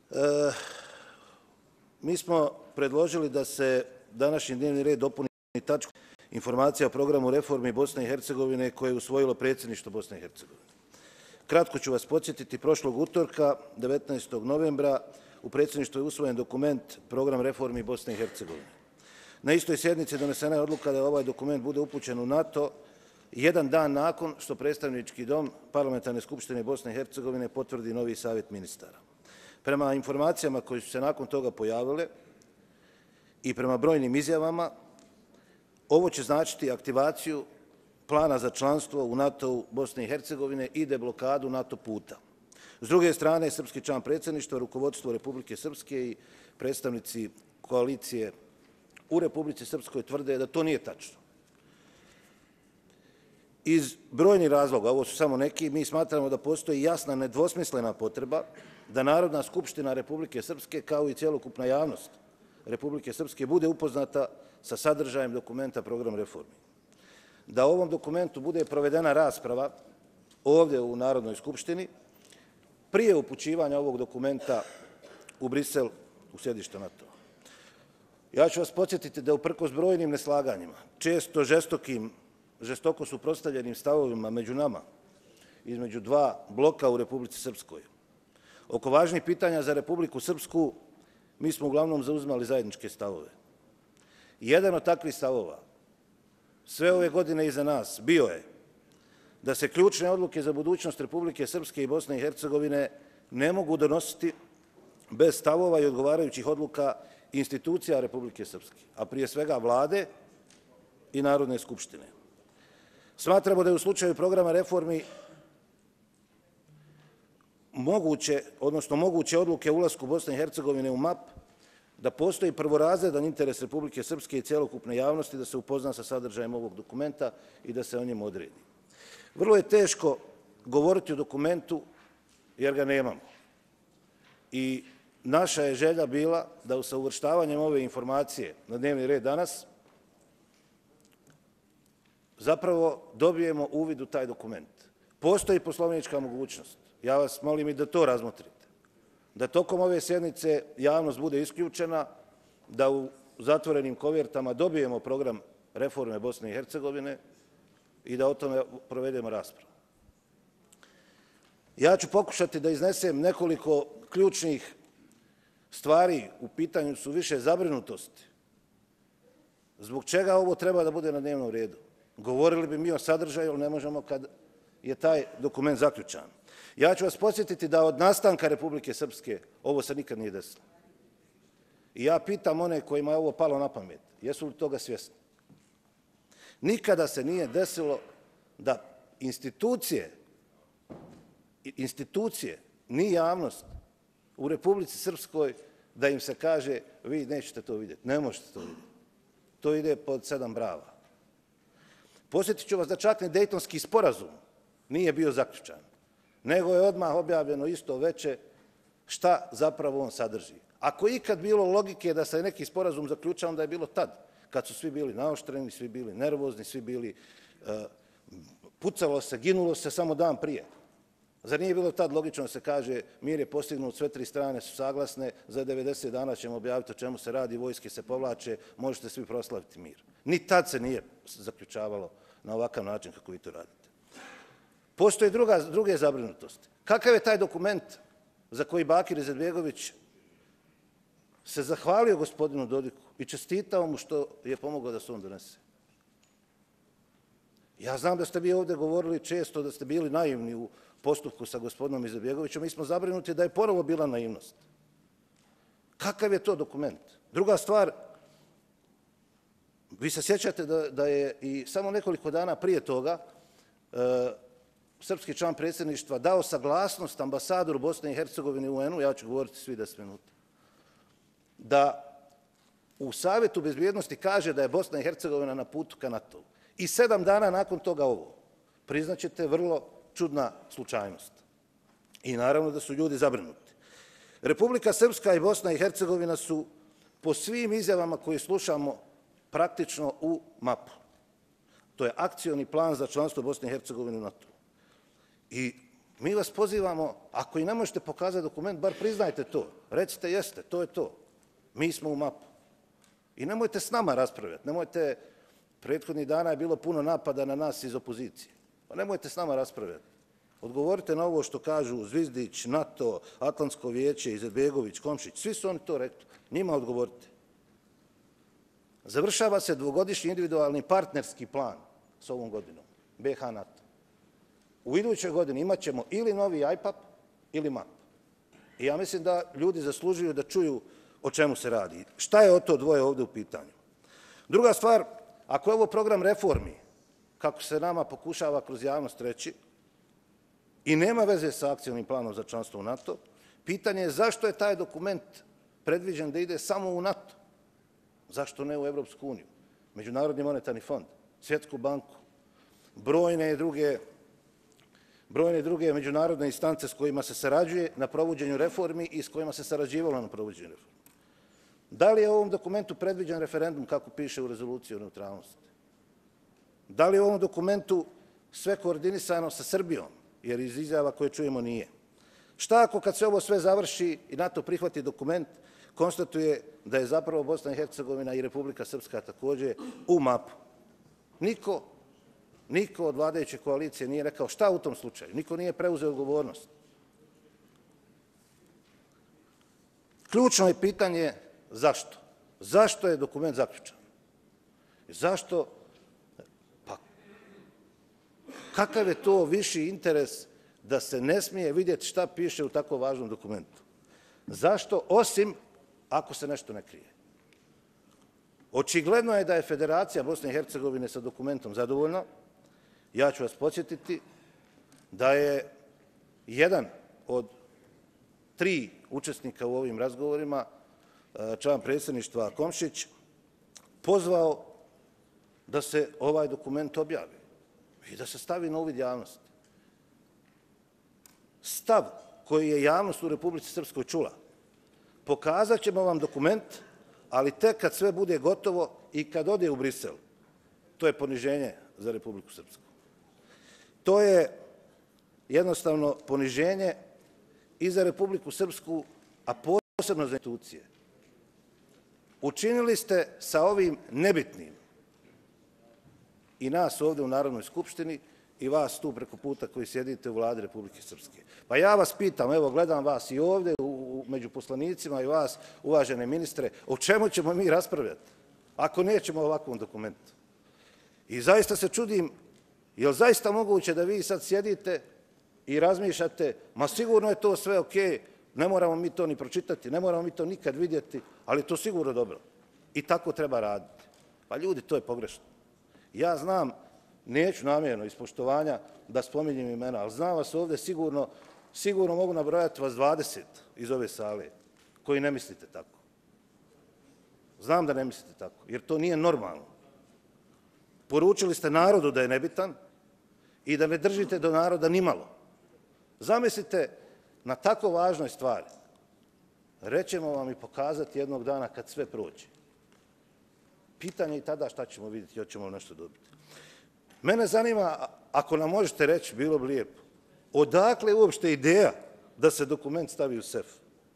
Mi smo predložili da se današnji dnevni red dopuni tačkom informacija o programu reformi Bosne i Hercegovine koje je usvojilo predsjedništvo Bosne i Hercegovine. Kratko ću vas podsjetiti, prošlog utorka, 19. novembra, u predsjedništvu je usvojen dokument Program reformi Bosne i Hercegovine. Na istoj sjednici donesena je odluka da ovaj dokument bude upućen u NATO jedan dan nakon što predstavnički dom Parlamentarne skupštine Bosne i Hercegovine potvrdi novi savjet ministara. Prema informacijama koje su se nakon toga pojavile i prema brojnim izjavama, ovo će značiti aktivaciju plana za članstvo u NATO-u Bosne i Hercegovine i deblokadu NATO puta. S druge strane, srpski član predsjedništva, rukovodstvo Republike Srpske i predstavnici koalicije u Republici Srpskoj tvrde da to nije tačno. Iz brojnih razloga, ovo su samo neki, mi smatramo da postoji jasna, nedvosmislena potreba da Narodna skupština Republike Srpske, kao i cjelokupna javnost Republike Srpske, bude upoznata sa sadržajem dokumenta Program reformi. Da o ovom dokumentu bude provedena rasprava ovdje u Narodnoj skupštini prije upućivanja ovog dokumenta u Brisel, u sjedište NATO. Ja ću vas podsjetiti da uprkos brojnim neslaganjima, često žestoko suprotstavljenim stavovima među nama, između dva bloka u Republici Srpskoj, oko važnih pitanja za Republiku Srpsku, mi smo uglavnom zauzimali zajedničke stavove. Jedan od takvih stavova sve ove godine iza nas bio je da se ključne odluke za budućnost Republike Srpske i Bosne i Hercegovine ne mogu donositi bez stavova i odgovarajućih odluka institucija Republike Srpske, a prije svega Vlade i Narodne skupštine. Smatramo da je u slučaju programa reformi moguće odluke o ulasku Bosne i Hercegovine u MAP, da postoji prvorazredan interes Republike Srpske i cjelokupne javnosti da se upozna sa sadržajem ovog dokumenta i da se o njemu odredi. Vrlo je teško govoriti o dokumentu jer ga nemamo. I naša je želja bila da sa uvrštavanjem ove informacije na dnevni red danas zapravo dobijemo uvid u taj dokument. Postoji poslovnička mogućnost. Ja vas molim i da to razmotrite. Da tokom ove sjednice javnost bude isključena, da u zatvorenim kovertama dobijemo program reforme Bosne i Hercegovine i da o tome provedemo raspravu. Ja ću pokušati da iznesem nekoliko ključnih stvari, u pitanju su više zabrinutosti. Zbog čega ovo treba da bude na dnevnom redu? Govorili bi mi o sadržaju, ali ne možemo kad je taj dokument zaključan. Ja ću vas podsjetiti da od nastanka Republike Srpske ovo se nikad nije desilo. I ja pitam one kojima je ovo palo na pamet, jesu li toga svjesni? Nikada se nije desilo da institucije, ni javnost u Republici Srpskoj, da im se kaže vi nećete to vidjeti, ne možete to vidjeti. To ide pod 7 brava. Podsjetit ću vas da čak ni Dejtonski sporazum nije bio zaključan, nego je odmah objavljeno isto veče šta zapravo on sadrži. Ako je ikad bilo logike da se neki sporazum zaključa, onda je bilo tad, kad su svi bili naoštreni, svi bili nervozni, svi bili pucalo se, ginulo se samo dan prije. Zar nije bilo tad logično da se kaže mir je postignut, sve 3 strane su saglasne, za 90 dana ćemo objaviti o čemu se radi, vojske se povlače, možete svi proslaviti mir. Ni tad se nije zaključavalo na ovakav način kako vi to radite. Postoje druge zabrinutosti. Kakav je taj dokument za koji Bakir Izetbegović se zahvalio gospodinu Dodiku i čestitao mu što je pomogao da se on donese? Ja znam da ste vi ovdje govorili često da ste bili naivni u postupku sa gospodinom Izetbegovićem. Mi smo zabrinuti da je ponovo bila naivnost. Kakav je to dokument? Druga stvar, vi se sjećate da je i samo nekoliko dana prije toga srpski član predsjedništva dao saglasnost ambasadoru Bosne i Hercegovine u UN-u, ja ću govoriti svi 10 minuta, da u Savjetu bezbjednosti kaže da je Bosna i Hercegovina na putu ka NATO-u. I 7 dana nakon toga ovo. Priznaćete, vrlo čudna slučajnost. I naravno da su ljudi zabrinuti. Republika Srpska i Bosna i Hercegovina su po svim izjavama koje slušamo praktično u MAP-u. To je akcioni plan za članstvo Bosne i Hercegovine u NATO. I Mi vas pozivamo, ako i ne možete pokazati dokument, bar priznajte to. Recite jeste, to je to. Mi smo u MAP-u. I nemojte s nama raspravljati. Nemojte, prethodnih dana je bilo puno napada na nas iz opozicije. Pa nemojte s nama raspravljati. Odgovorite na ovo što kažu Zvizdić, NATO, Atlantsko vijeće, Izetbegović, Komšić. Svi su oni to rekli. Njima odgovorite. Završava se dvogodišnji individualni partnerski plan s ovom godinom. BiH NATO. U idućoj godini imat ćemo ili novi IPAP ili MAP. I ja mislim da ljudi zaslužuju da čuju o čemu se radi. Šta je od to dvoje ovdje u pitanju? Druga stvar, ako je ovo program reformi, kako se nama pokušava kroz javnost reći, i nema veze sa akcijnim planom za članstvo u NATO, pitanje je zašto je taj dokument predviđen da ide samo u NATO? Zašto ne u Evropsku uniju, Međunarodni monetarni fond, Svjetsku banku, brojne druge međunarodne instance s kojima se sarađuje na provođenju reformi i s kojima se sarađivalo na provođenju reformi? Da li je u ovom dokumentu predviđen referendum, kako piše u rezoluciji o neutralnosti? Da li je u ovom dokumentu sve koordinisano sa Srbijom, jer iz izjava koje čujemo nije? Šta ako kad se ovo sve završi i NATO prihvati dokument, konstatuje da je zapravo Bosna i Hercegovina i Republika Srpska također u MAP-u? Niko od vladajuće koalicije nije rekao šta u tom slučaju. Niko nije preuzeo odgovornost. Ključno je pitanje zašto. Zašto je dokument zaključan? Zašto? Pa, kakav je to viši interes da se ne smije vidjeti šta piše u tako važnom dokumentu? Zašto? Osim ako se nešto ne krije. Očigledno je da je Federacija Bosne i Hercegovine sa dokumentom zadovoljna. Ja ću vas podsjetiti da je jedan od 3 učesnika u ovim razgovorima, član predsjedništva Komšić, pozvao da se ovaj dokument objavi i da se stavi na uvid javnosti. Stav koji je javnost u Republici Srpskoj čula: pokazat ćemo vam dokument, ali tek kad sve bude gotovo i kad ode u Brisel. To je poniženje za Republiku Srpsku. To je jednostavno poniženje i za Republiku Srpsku, a posebno za institucije. Učinili ste sa ovim nebitnim i nas ovdje u Narodnoj skupštini i vas tu preko puta koji sjedite u vladi Republike Srpske. Pa ja vas pitam, evo gledam vas i ovdje među poslanicima i vas, uvažene ministre, o čemu ćemo mi raspravljati ako nećemo o ovakvom dokumentu? I zaista se čudim, je li zaista moguće da vi sad sjedite i razmišljate, ma sigurno je to sve okej, ne moramo mi to ni pročitati, ne moramo mi to nikad vidjeti, ali to sigurno dobro. I tako treba raditi. Pa ljudi, to je pogrešno. Ja znam, neću namjerno iz poštovanja da spominjem imena, ali znam vas ovdje sigurno mogu nabrojati vas 20 iz ove sale koji ne mislite tako. Znam da ne mislite tako, jer to nije normalno. Poručili ste narodu da je nebitan i da ne držite do naroda nimalo. Zamislite, na tako važnoj stvari rećemo vam i pokazati jednog dana kad sve prođe. Pitanje je i tada šta ćemo vidjeti, hoćemo nešto dobiti. Mene zanima, ako nam možete reći, bilo bi lijepo, odakle je uopšte ideja da se dokument stavi u sef?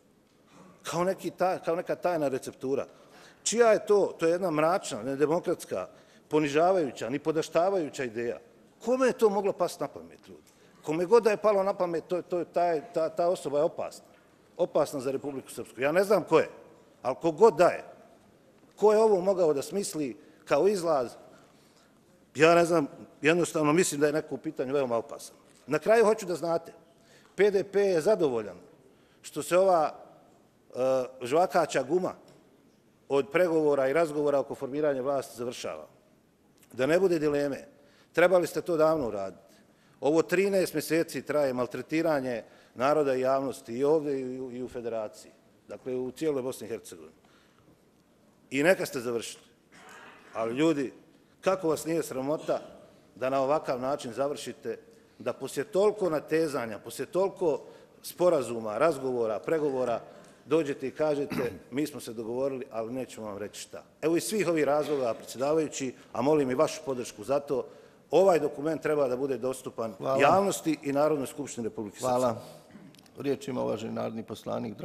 Kao neka tajna receptura. Čija je to? To je jedna mračna, nedemokratska, ponižavajuća, nipodaštavajuća ideja. Kome je to moglo pasti na pamet, ljudi? Kome god da je palo na pamet, ta osoba je opasna. Opasna za Republiku Srpsku. Ja ne znam ko je, ali kogod da je. Ko je ovo mogao da smisli kao izlaz? Ja ne znam, jednostavno mislim da je neko u pitanju veoma opasan. Na kraju hoću da znate, PDP je zadovoljan što se ova žvakaća guma od pregovora i razgovora oko formiranja vlasti završava. Da ne bude dileme, trebali ste to davno uraditi. Ovo 13 mjeseci traje maltretiranje naroda i javnosti i ovdje i u Federaciji, dakle u cijeloj Bosni i Hercegovini. I neka ste završili. Ali ljudi, kako vas nije sramota da na ovakav način završite, da poslije toliko natezanja, poslije toliko sporazuma, razgovora, pregovora, dođete i kažete mi smo se dogovorili, ali nećemo vam reći šta. Evo iz svih ovih razloga, predsjedavajući, a molim i vašu podršku za to, ovaj dokument treba da bude dostupan javnosti i Narodnoj skupštini Republike Srpske. Hvala. Riječ ima uvaženi narodni poslanik